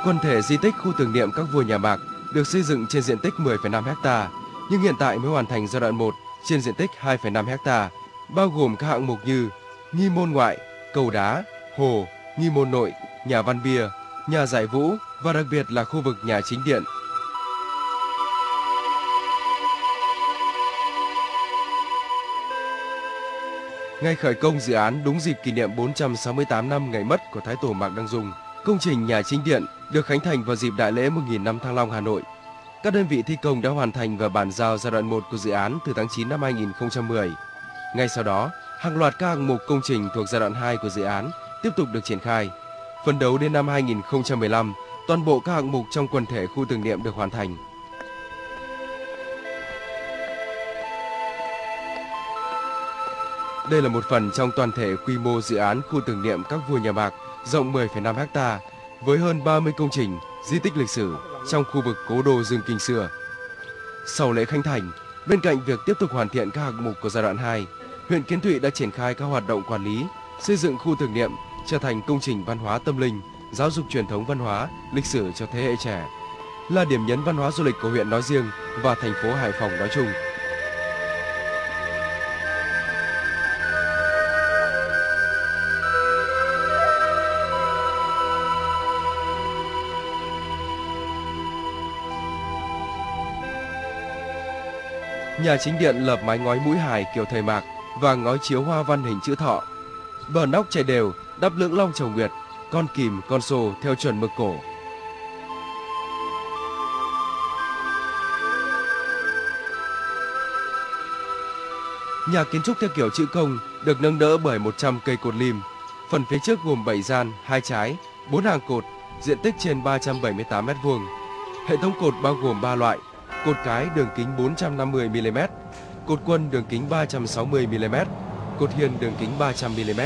Quần thể di tích khu tưởng niệm các vua nhà Mạc được xây dựng trên diện tích 10,5 ha, nhưng hiện tại mới hoàn thành giai đoạn 1 trên diện tích 2,5 ha, bao gồm các hạng mục như nghi môn ngoại, cầu đá, hồ, nghi môn nội, nhà văn bia, nhà giải vũ và đặc biệt là khu vực nhà chính điện. Ngày khởi công dự án đúng dịp kỷ niệm 468 năm ngày mất của Thái tổ Mạc Đăng Dung, công trình nhà chính điện được khánh thành vào dịp Đại lễ 1000 năm Thăng Long Hà Nội. Các đơn vị thi công đã hoàn thành và bàn giao giai đoạn 1 của dự án từ tháng 9 năm 2010. Ngay sau đó, hàng loạt các hạng mục công trình thuộc giai đoạn 2 của dự án tiếp tục được triển khai. Phấn đấu đến năm 2015, toàn bộ các hạng mục trong quần thể khu tưởng niệm được hoàn thành. Đây là một phần trong toàn thể quy mô dự án khu tưởng niệm các vua nhà Mạc rộng 10,5 ha với hơn 30 công trình, di tích lịch sử trong khu vực cố đô Dương Kinh xưa. Sau lễ khánh thành, bên cạnh việc tiếp tục hoàn thiện các hạng mục của giai đoạn 2, huyện Kiến Thụy đã triển khai các hoạt động quản lý, xây dựng khu tưởng niệm trở thành công trình văn hóa tâm linh, giáo dục truyền thống văn hóa, lịch sử cho thế hệ trẻ, là điểm nhấn văn hóa du lịch của huyện nói riêng và thành phố Hải Phòng nói chung. Nhà chính điện lợp mái ngói mũi hài kiểu thời Mạc và ngói chiếu hoa văn hình chữ thọ. Bờ nóc chảy đều, đắp lưỡng long chầu nguyệt, con kìm, con sồ theo chuẩn mực cổ. Nhà kiến trúc theo kiểu chữ công được nâng đỡ bởi 100 cây cột lim. Phần phía trước gồm 7 gian, 2 trái, 4 hàng cột, diện tích trên 378 m². Hệ thống cột bao gồm 3 loại: cột cái đường kính 450 mm, cột quân đường kính 360 mm, cột hiên đường kính 300 mm.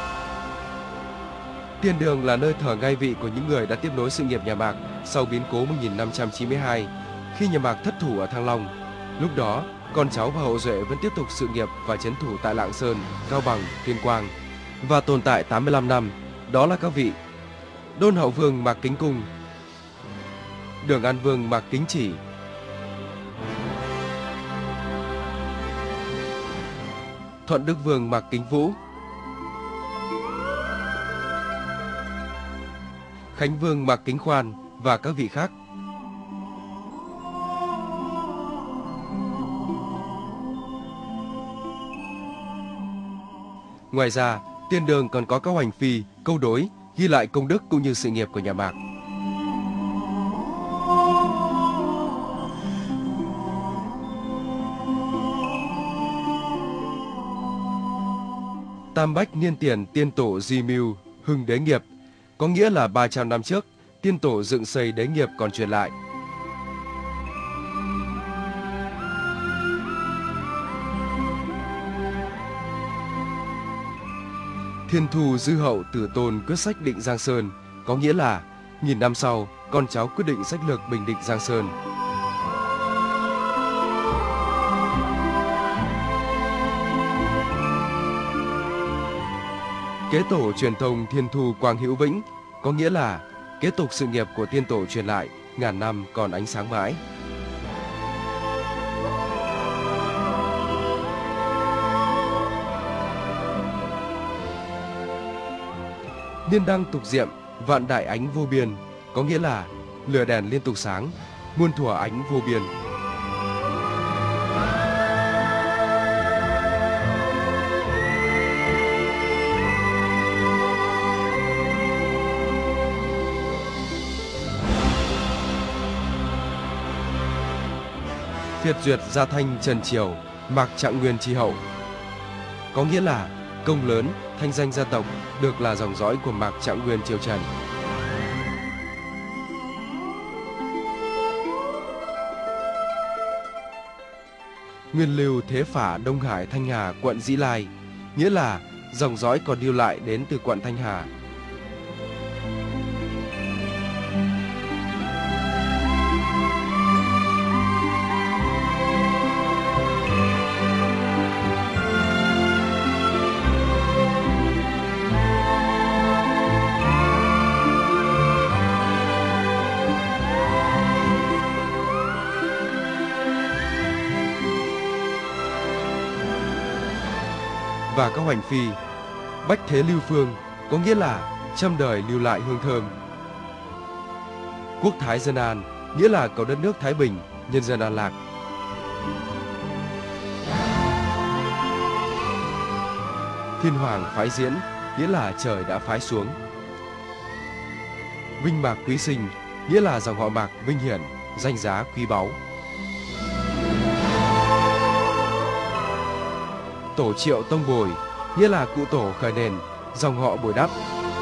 Tiền đường là nơi thờ ngai vị của những người đã tiếp nối sự nghiệp nhà Mạc sau biến cố 1592 khi nhà Mạc thất thủ ở Thăng Long. Lúc đó, con cháu và hậu duệ vẫn tiếp tục sự nghiệp và trấn thủ tại Lạng Sơn, Cao Bằng, Tuyên Quang và tồn tại 85 năm. Đó là các vị: Đôn Hậu Vương Mạc Kính Cung, Đường An Vương Mạc Kính Chỉ, Thuận Đức Vương Mạc Kính Vũ, Khánh Vương Mạc Kính Khoan và các vị khác. Ngoài ra, tiền đường còn có các hoành phi, câu đối, ghi lại công đức cũng như sự nghiệp của nhà Mạc. Tam Bách Niên Tiền Tiên Tổ Di Mưu Hưng Đế Nghiệp, có nghĩa là 300 năm trước, tiên tổ dựng xây đế nghiệp còn truyền lại. Thiên Thu Dư Hậu Tử Tôn quyết sách định Giang Sơn, có nghĩa là 1000 năm sau, con cháu quyết định sách lược bình định Giang Sơn. Kế tổ truyền thông Thiên Thu Quang Hữu Vĩnh, có nghĩa là kế tục sự nghiệp của tiên tổ truyền lại, ngàn năm còn ánh sáng mãi. Niên đăng tục diệm, vạn đại ánh vô biên, có nghĩa là lửa đèn liên tục sáng, muôn thuở ánh vô biên. Phiệt duyệt gia thanh trần triều, Mạc Trạng Nguyên tri hậu, có nghĩa là công lớn, thanh danh gia tộc được là dòng dõi của Mạc Trạng Nguyên triều Trần. Nguyên lưu thế phả Đông Hải Thanh Hà quận Dĩ Lai, nghĩa là dòng dõi còn lưu lại đến từ quận Thanh Hà. và các hoành phi. Bách thế lưu phương có nghĩa là trăm đời lưu lại hương thơm. Quốc thái dân an nghĩa là có đất nước thái bình, nhân dân an lạc. Thiên hoàng phái diễn nghĩa là trời đã phái xuống. Vinh mạc quý sinh nghĩa là dòng họ Mạc vinh hiển, danh giá quý báu. Tổ triệu tông bồi nghĩa là cụ tổ khởi nền, dòng họ bồi đắp.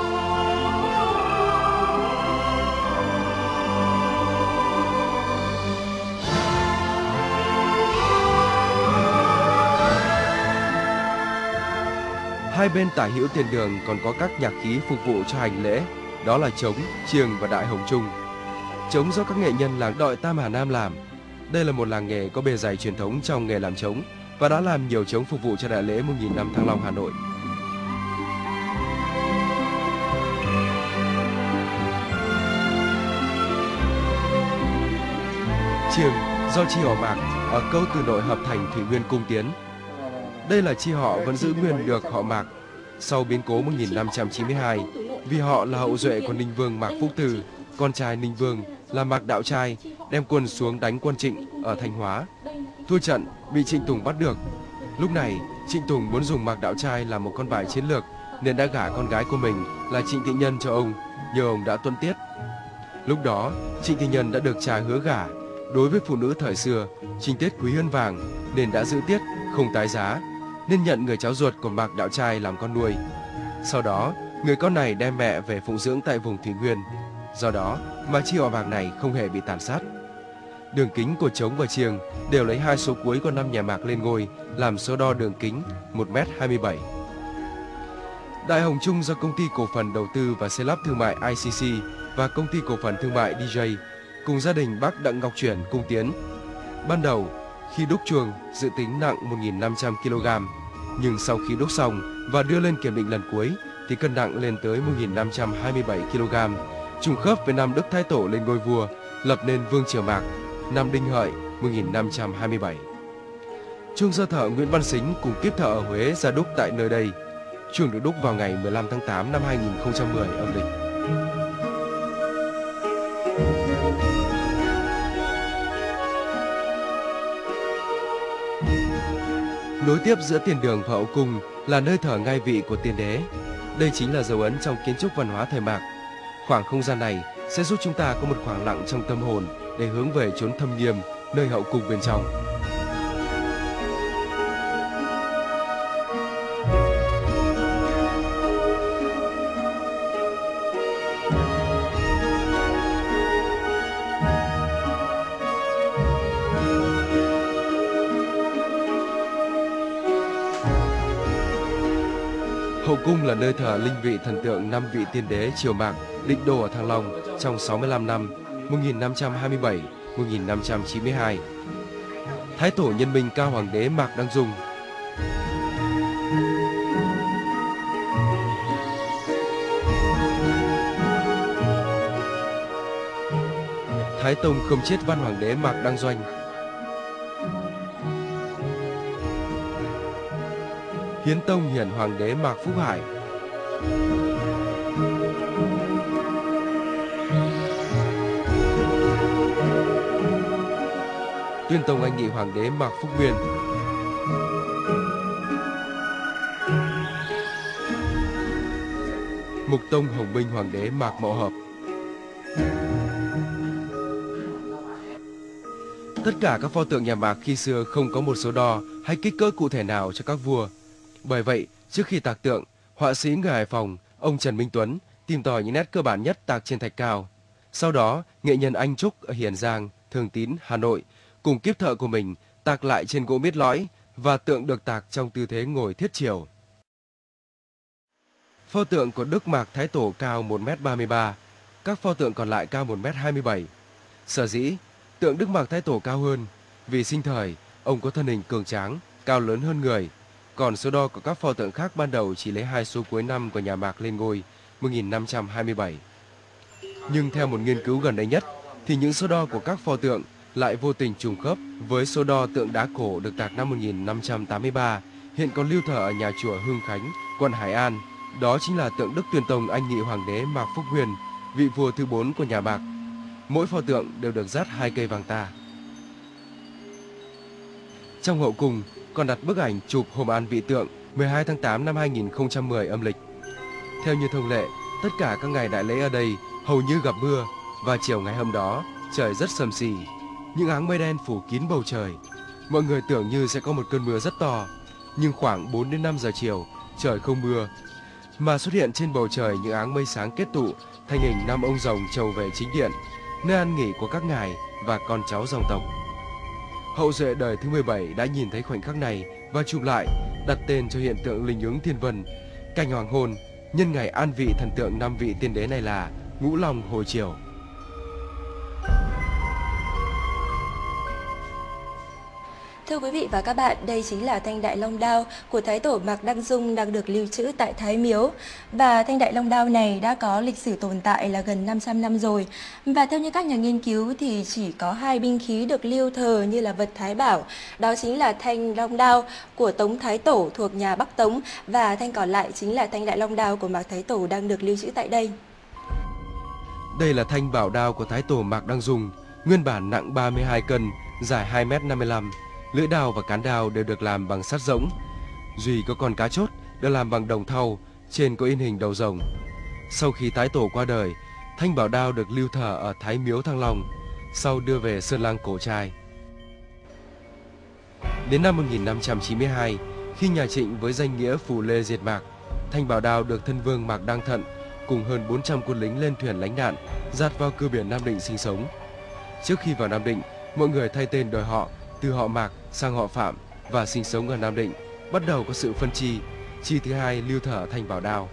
Hai bên tả hữu tiền đường còn có các nhạc khí phục vụ cho hành lễ, đó là trống, chiêng và đại hồng trung. Trống do các nghệ nhân làng Đội Tam Hà Nam làm. Đây là một làng nghề có bề dày truyền thống trong nghề làm trống và đã làm nhiều trống phục vụ cho đại lễ 1000 năm Thăng Long Hà Nội. Chiêng do chi họ Mạc ở Câu Từ Nội hợp thành Thủy Nguyên Cung Tiến. Đây là chi họ vẫn giữ nguyên được họ Mạc sau biến cố 1592, vì họ là hậu duệ của Ninh Vương Mạc Phúc Từ, con trai Ninh Vương là Mạc Đạo Trai, đem quân xuống đánh quân Trịnh ở Thanh Hóa. Thua trận, bị Trịnh Tùng bắt được. Lúc này, Trịnh Tùng muốn dùng Mạc Đạo Trai làm một con bài chiến lược, nên đã gả con gái của mình là Trịnh Thị Nhân cho ông, nhờ ông đã tuân tiết. Lúc đó, Trịnh Thị Nhân đã được cha hứa gả. Đối với phụ nữ thời xưa, trinh tiết quý hơn vàng, nên đã giữ tiết, không tái giá, nên nhận người cháu ruột của Mạc Đạo Trai làm con nuôi. Sau đó, người con này đem mẹ về phụng dưỡng tại vùng Thủy Nguyên. Do đó mà chi họ Mạc này không hề bị tàn sát. Đường kính của trống và chiêng đều lấy 2 số cuối của 5 nhà Mạc lên ngôi làm số đo đường kính 1m27. Đại hồng trung do công ty cổ phần đầu tư và xây lắp thương mại ICC và công ty cổ phần thương mại DJ cùng gia đình bác Đặng Ngọc Chuyển cung tiến. Ban đầu khi đúc chuông dự tính nặng 1.500 kg, nhưng sau khi đúc xong và đưa lên kiểm định lần cuối thì cân nặng lên tới 1.527 kg, trùng khớp với năm Đức Thái Tổ lên ngôi vua, lập nên Vương Triều Mạc, năm Đinh Hợi 1527. Chuông do thợ Nguyễn Văn Sính cùng kiếp thợ ở Huế ra đúc tại nơi đây. Chuông được đúc vào ngày 15 tháng 8 năm 2010 âm lịch. Nối tiếp giữa tiền đường và hậu cung là nơi thờ ngai vị của tiên đế. Đây chính là dấu ấn trong kiến trúc văn hóa thời Mạc. Khoảng không gian này sẽ giúp chúng ta có một khoảng lặng trong tâm hồn để hướng về chốn thâm nghiêm, nơi hậu cung bên trong. Hậu cung là nơi thờ linh vị thần tượng 5 vị tiên đế triều Mạc định đô ở Thăng Long trong 65 năm 1527-1592. Thái tổ nhân minh Cao Hoàng đế Mạc Đăng Dung. Thái tông Khâm Chiết Văn Hoàng đế Mạc Đăng Doanh. Hiến tông Hiển Hoàng đế Mạc Phúc Hải. Tuyên tông Anh Nghị Hoàng đế Mạc Phúc Nguyên. Mục tông Hồng Minh Hoàng đế Mạc Mậu Hợp. Tất cả các pho tượng nhà Mạc khi xưa không có một số đo hay kích cỡ cụ thể nào cho các vua. Bởi vậy, trước khi tạc tượng, họa sĩ người Hải Phòng, ông Trần Minh Tuấn tìm tòi những nét cơ bản nhất tạc trên thạch cao. Sau đó, nghệ nhân Anh Trúc ở Hiền Giang, Thường Tín, Hà Nội cùng kiếp thợ của mình tạc lại trên gỗ mít lõi và tượng được tạc trong tư thế ngồi thiết chiều. Pho tượng của Đức Mạc Thái Tổ cao 1m33, các pho tượng còn lại cao 1m27. Sở dĩ tượng Đức Mạc Thái Tổ cao hơn vì sinh thời ông có thân hình cường tráng, cao lớn hơn người. Còn số đo của các pho tượng khác ban đầu chỉ lấy 2 số cuối năm của nhà Mạc lên ngôi 1527. Nhưng theo một nghiên cứu gần đây nhất thì những số đo của các pho tượng lại vô tình trùng khớp với số đo tượng đá cổ được tạc năm 1583 hiện còn lưu thờ ở nhà chùa Hương Khánh, quận Hải An. Đó chính là tượng Đức Tuyên Tông Anh Nhị Hoàng đế Mạc Phúc Nguyên, vị vua thứ 4 của nhà Mạc. Mỗi pho tượng đều được dát 2 cây vàng ta. Trong hậu cung còn đặt bức ảnh chụp hôm an vị tượng 12 tháng 8 năm 2010 âm lịch. Theo như thông lệ, tất cả các ngày đại lễ ở đây hầu như gặp mưa, và chiều ngày hôm đó trời rất sầm sì, những áng mây đen phủ kín bầu trời. Mọi người tưởng như sẽ có một cơn mưa rất to, nhưng khoảng 4 đến 5 giờ chiều trời không mưa, mà xuất hiện trên bầu trời những áng mây sáng kết tụ thành hình 5 ông rồng trầu về chính điện, nơi an nghỉ của các ngài và con cháu dòng tộc. Hậu duệ đời thứ 17 đã nhìn thấy khoảnh khắc này và chụp lại, đặt tên cho hiện tượng linh ứng thiên vân, cảnh hoàng hôn nhân ngày an vị thần tượng 5 vị tiên đế này là Ngũ Long hồi chiều. Thưa quý vị và các bạn, đây chính là thanh đại long đao của Thái Tổ Mạc Đăng Dung đang được lưu trữ tại Thái Miếu. Và thanh đại long đao này đã có lịch sử tồn tại là gần 500 năm rồi. Và theo như các nhà nghiên cứu thì chỉ có 2 binh khí được lưu thờ như là vật thái bảo. Đó chính là thanh long đao của Tống Thái Tổ thuộc nhà Bắc Tống, và thanh còn lại chính là thanh đại long đao của Mạc Thái Tổ đang được lưu trữ tại đây. Đây là thanh bảo đao của Thái Tổ Mạc Đăng Dung, nguyên bản nặng 32 cân, dài 2,55 m. Lưỡi đao và cán đao đều được làm bằng sắt rỗng. Duy có con cá chốt được làm bằng đồng thau, trên có in hình đầu rồng. Sau khi Thái Tổ qua đời, thanh bảo đao được lưu thờ ở Thái Miếu Thăng Long, sau đưa về Sơn Lăng Cổ Trai. Đến năm 1592, khi nhà Trịnh với danh nghĩa Phù Lê diệt Mạc, thanh bảo đao được thân vương Mạc Đăng Thận cùng hơn 400 quân lính lên thuyền lánh nạn dạt vào cửa biển Nam Định sinh sống. Trước khi vào Nam Định, mọi người thay tên đổi họ từ họ Mạc sang họ Phạm và sinh sống ở Nam Định, bắt đầu có sự phân chi. Chi thứ hai lưu thờ ở thanh bảo đao.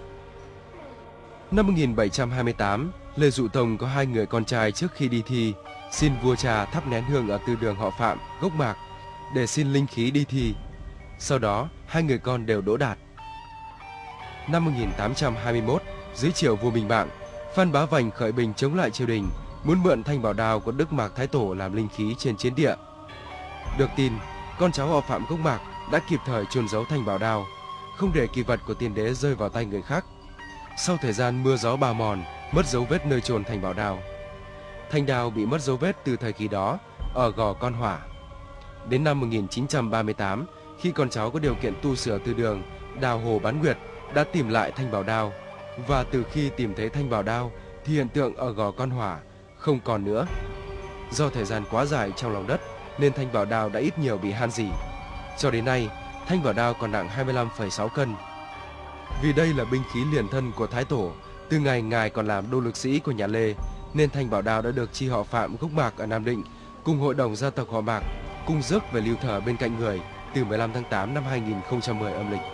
Năm 1728, Lê Dụ Tông có 2 người con trai trước khi đi thi, xin vua cha thắp nén hương ở tư đường họ Phạm, gốc Mạc để xin linh khí đi thi. Sau đó, 2 người con đều đỗ đạt. Năm 1821, dưới triều vua Minh Mạng, Phan Bá Vành khởi binh chống lại triều đình, muốn mượn thanh bảo đao của Đức Mạc Thái Tổ làm linh khí trên chiến địa. Được tin, con cháu họ Phạm gốc Mạc đã kịp thời chôn giấu thanh bảo đao, không để kỳ vật của tiên đế rơi vào tay người khác. Sau thời gian mưa gió bào mòn, mất dấu vết nơi chôn thanh bảo đao. Thanh đao bị mất dấu vết từ thời kỳ đó ở Gò Con Hỏa. Đến năm 1938, khi con cháu có điều kiện tu sửa tư đường, đào hồ Bán Nguyệt đã tìm lại thanh bảo đao, và từ khi tìm thấy thanh bảo đao thì hiện tượng ở Gò Con Hỏa không còn nữa. Do thời gian quá dài trong lòng đất nên thanh bảo đao đã ít nhiều bị han rỉ. Cho đến nay, thanh bảo đao còn nặng 25,6 cân. Vì đây là binh khí liền thân của Thái Tổ, từ ngày ngài còn làm đô lực sĩ của nhà Lê, nên thanh bảo đao đã được chi họ Phạm gốc Mạc ở Nam Định cùng hội đồng gia tộc họ Mạc cung rước về lưu thờ bên cạnh người từ 15 tháng 8 năm 2010 âm lịch.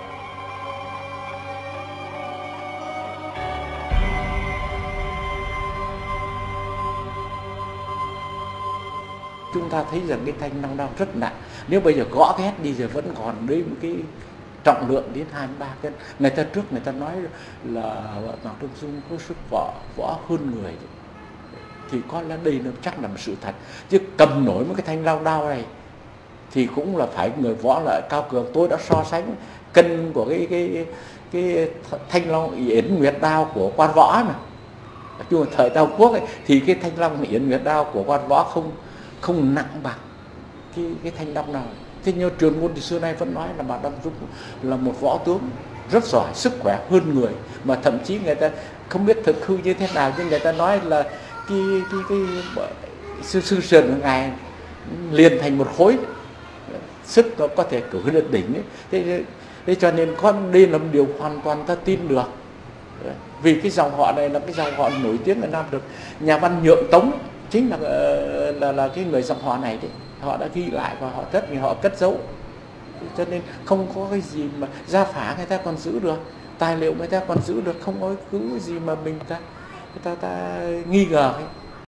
Chúng ta thấy rằng cái thanh long đao rất nặng. Nếu bây giờ gõ ghét đi giờ vẫn còn đấy một cái trọng lượng đến 23 cân. Người ta trước người ta nói là Mạc Đăng Dung có sức võ hơn người, thì có lẽ đây nó chắc là một sự thật. Chứ cầm nổi một cái thanh long đao này thì cũng là phải người võ là cao cường. Tôi đã so sánh cân của cái thanh long yến nguyệt đao của quan võ mà. Nhưng mà thời Tào Quốc ấy, thì cái thanh long yến nguyệt đao của quan võ không nặng bằng cái thanh long nào. Thế nhưng truyền ngôn từ xưa nay vẫn nói là Mạc Đăng Dung là một võ tướng rất giỏi, sức khỏe hơn người, mà thậm chí người ta không biết thực hư như thế nào, nhưng người ta nói là cái sư sườn của ngài liền thành một khối, sức nó có thể cử lên đỉnh ấy. Thế cho nên đây là một điều hoàn toàn ta tin được, vì cái dòng họ này là cái dòng họ nổi tiếng ở Nam được. Nhà văn Nhượng Tống chính là cái người dòng họ này đấy, họ đã ghi lại và họ cất giấu, cho nên không có cái gì mà gia phả người ta còn giữ được, tài liệu người ta còn giữ được, không có cứ gì mà mình ta nghi ngờ ấy.